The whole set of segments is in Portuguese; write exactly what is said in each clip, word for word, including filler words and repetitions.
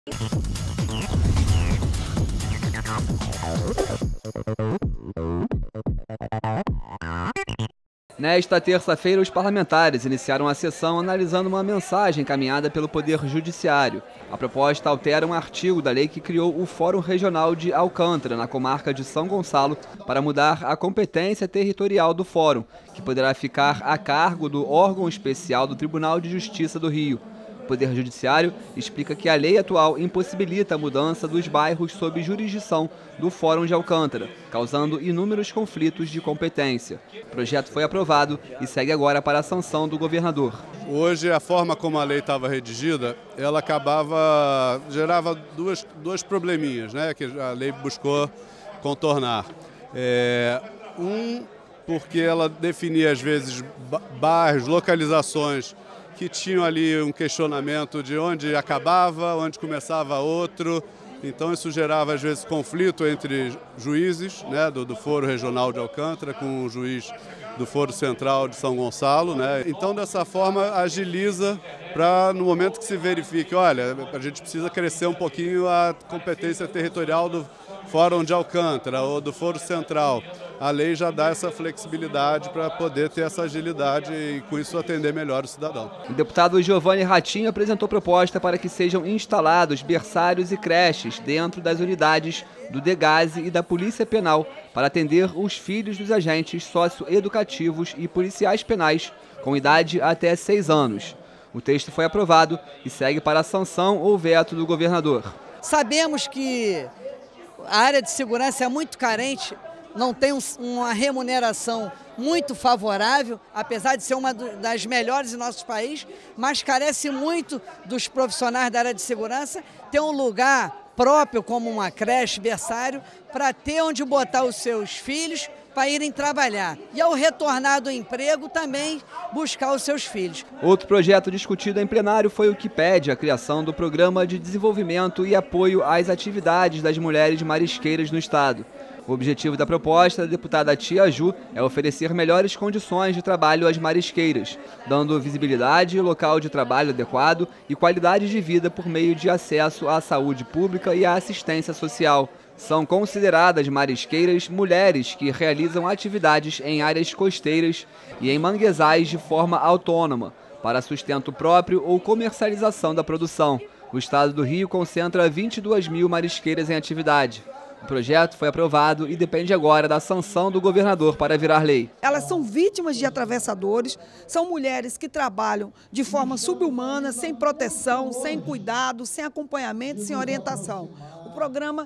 Nesta terça-feira, os parlamentares iniciaram a sessão analisando uma mensagem encaminhada pelo Poder Judiciário. A proposta altera um artigo da lei que criou o Fórum Regional de Alcântara, na comarca de São Gonçalo, para mudar a competência territorial do Fórum, que poderá ficar a cargo do órgão especial do Tribunal de Justiça do Rio. O Poder Judiciário explica que a lei atual impossibilita a mudança dos bairros sob jurisdição do Fórum de Alcântara, causando inúmeros conflitos de competência. O projeto foi aprovado e segue agora para a sanção do governador. Hoje, a forma como a lei estava redigida, ela acabava, gerava duas, dois probleminhas, né, que a lei buscou contornar. É, um, porque ela definia, às vezes, bairros, localizações que tinham ali um questionamento de onde acabava, onde começava outro. Então isso gerava, às vezes, conflito entre juízes, né, do, do Foro Regional de Alcântara com o juiz do Foro Central de São Gonçalo, né? Então, dessa forma, agiliza para, no momento que se verifique, olha, a gente precisa crescer um pouquinho a competência territorial do Fórum de Alcântara ou do Foro Central. A lei já dá essa flexibilidade para poder ter essa agilidade e, com isso, atender melhor o cidadão. O deputado Giovanni Ratinho apresentou proposta para que sejam instalados berçários e creches dentro das unidades do DEGASE e da Polícia Penal para atender os filhos dos agentes socioeducativos e policiais penais com idade até seis anos. O texto foi aprovado e segue para a sanção ou veto do governador. Sabemos que a área de segurança é muito carente, não tem uma remuneração muito favorável, apesar de ser uma das melhores em nosso país, mas carece muito dos profissionais da área de segurança ter um lugar próprio, como uma creche, berçário, para ter onde botar os seus filhos para irem trabalhar. E ao retornar do emprego também buscar os seus filhos. Outro projeto discutido em plenário foi o que pede a criação do Programa de Desenvolvimento e Apoio às Atividades das Mulheres Marisqueiras no Estado. O objetivo da proposta da deputada Tia Ju é oferecer melhores condições de trabalho às marisqueiras, dando visibilidade, local de trabalho adequado e qualidade de vida por meio de acesso à saúde pública e à assistência social. São consideradas marisqueiras mulheres que realizam atividades em áreas costeiras e em manguezais de forma autônoma, para sustento próprio ou comercialização da produção. O estado do Rio concentra vinte e duas mil marisqueiras em atividade. O projeto foi aprovado e depende agora da sanção do governador para virar lei. Elas são vítimas de atravessadores, são mulheres que trabalham de forma subhumana, sem proteção, sem cuidado, sem acompanhamento, sem orientação. O programa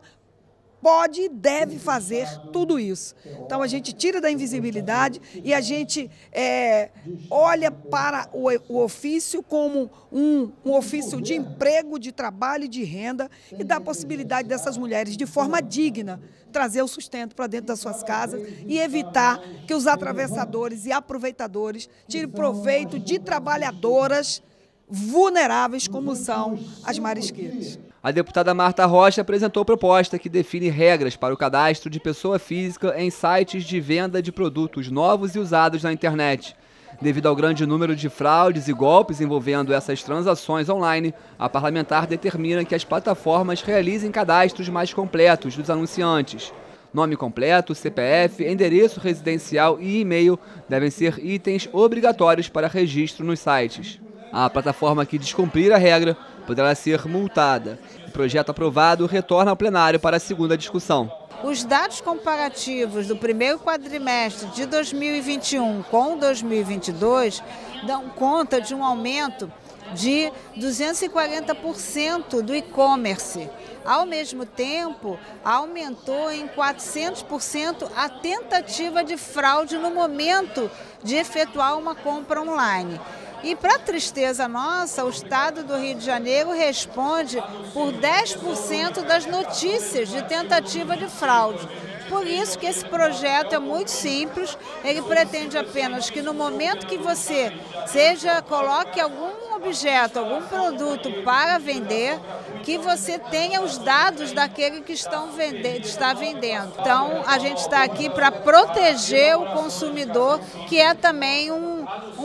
pode e deve fazer tudo isso. Então a gente tira da invisibilidade e a gente é, olha para o, o ofício como um, um ofício de emprego, de trabalho e de renda e dá a possibilidade dessas mulheres, de forma digna, trazer o sustento para dentro das suas casas e evitar que os atravessadores e aproveitadores tirem proveito de trabalhadoras vulneráveis como são as marisqueiras. A deputada Marta Rocha apresentou proposta que define regras para o cadastro de pessoa física em sites de venda de produtos novos e usados na internet. Devido ao grande número de fraudes e golpes envolvendo essas transações online, a parlamentar determina que as plataformas realizem cadastros mais completos dos anunciantes. Nome completo, C P F, endereço residencial e e-mail devem ser itens obrigatórios para registro nos sites. A plataforma que descumprir a regra poderá ser multada. O projeto aprovado retorna ao plenário para a segunda discussão. Os dados comparativos do primeiro quadrimestre de dois mil e vinte e um com dois mil e vinte e dois dão conta de um aumento de duzentos e quarenta por cento do e-commerce. Ao mesmo tempo, aumentou em quatrocentos por cento a tentativa de fraude no momento de efetuar uma compra online. E, para tristeza nossa, o Estado do Rio de Janeiro responde por dez por cento das notícias de tentativa de fraude. Por isso que esse projeto é muito simples, ele pretende apenas que no momento que você seja, coloque algum objeto, algum produto para vender, que você tenha os dados daquele que estão vende- está vendendo. Então, a gente está aqui para proteger o consumidor, que é também um, um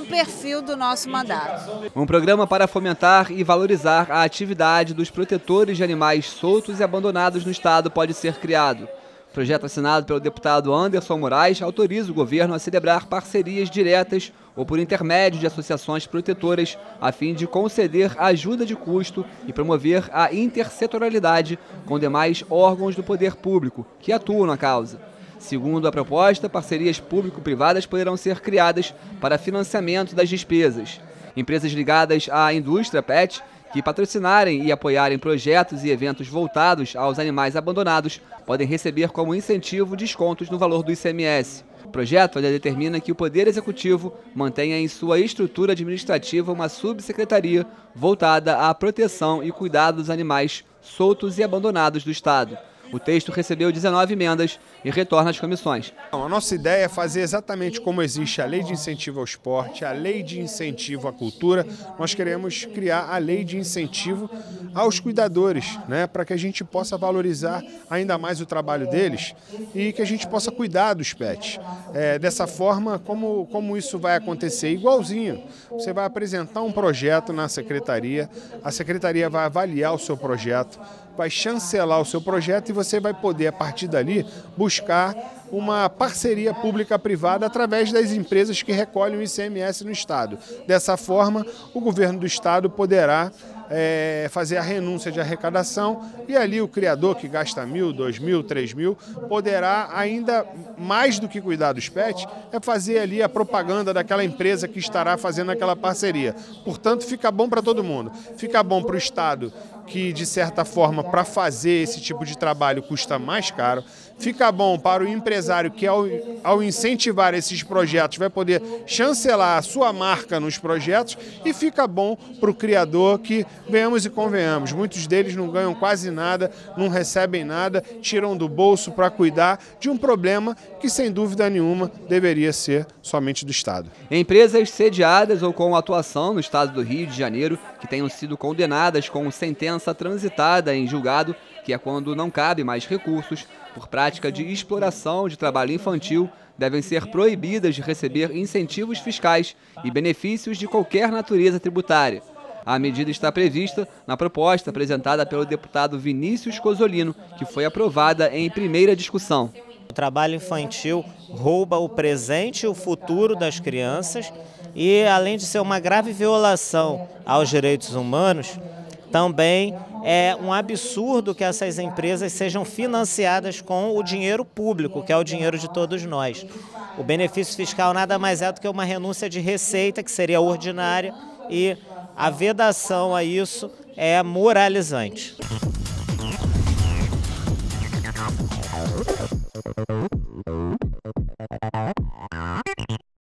perfil do nosso mandato. Um programa para fomentar e valorizar a atividade dos protetores de animais soltos e abandonados no estado pode ser criado. O projeto assinado pelo deputado Anderson Moraes autoriza o governo a celebrar parcerias diretas ou por intermédio de associações protetoras a fim de conceder ajuda de custo e promover a intersetorialidade com demais órgãos do poder público que atuam na causa. Segundo a proposta, parcerias público-privadas poderão ser criadas para financiamento das despesas. Empresas ligadas à indústria pet que patrocinarem e apoiarem projetos e eventos voltados aos animais abandonados podem receber como incentivo descontos no valor do I C M S. O projeto ainda determina que o Poder Executivo mantenha em sua estrutura administrativa uma subsecretaria voltada à proteção e cuidado dos animais soltos e abandonados do Estado. O texto recebeu dezenove emendas e retorna às comissões. A nossa ideia é fazer exatamente como existe a lei de incentivo ao esporte, a lei de incentivo à cultura, nós queremos criar a lei de incentivo aos cuidadores, né, para que a gente possa valorizar ainda mais o trabalho deles e que a gente possa cuidar dos pets. É, dessa forma, como, como isso vai acontecer? Igualzinho, você vai apresentar um projeto na secretaria, a secretaria vai avaliar o seu projeto, vai chancelar o seu projeto e você vai poder, a partir dali, buscar uma parceria pública-privada através das empresas que recolhem o I C M S no Estado. Dessa forma, o governo do Estado poderá é, fazer a renúncia de arrecadação e ali o criador, que gasta mil, dois mil, três mil, poderá ainda mais do que cuidar dos pets, é fazer ali a propaganda daquela empresa que estará fazendo aquela parceria. Portanto, fica bom para todo mundo. Fica bom para o Estado, que de certa forma para fazer esse tipo de trabalho custa mais caro. Fica bom para o empresário que ao, ao incentivar esses projetos vai poder chancelar a sua marca nos projetos e fica bom para o criador que, venhamos e convenhamos, muitos deles não ganham quase nada, não recebem nada, tiram do bolso para cuidar de um problema que sem dúvida nenhuma deveria ser somente do Estado. Empresas sediadas ou com atuação no estado do Rio de Janeiro que tenham sido condenadas com sentença transitada em julgado, que é quando não cabe mais recursos, por prática de exploração de trabalho infantil, devem ser proibidas de receber incentivos fiscais e benefícios de qualquer natureza tributária. A medida está prevista na proposta apresentada pelo deputado Vinícius Cozzolino, que foi aprovada em primeira discussão. O trabalho infantil rouba o presente e o futuro das crianças e, além de ser uma grave violação aos direitos humanos, também é um absurdo que essas empresas sejam financiadas com o dinheiro público, que é o dinheiro de todos nós. O benefício fiscal nada mais é do que uma renúncia de receita, que seria ordinária, e a vedação a isso é moralizante.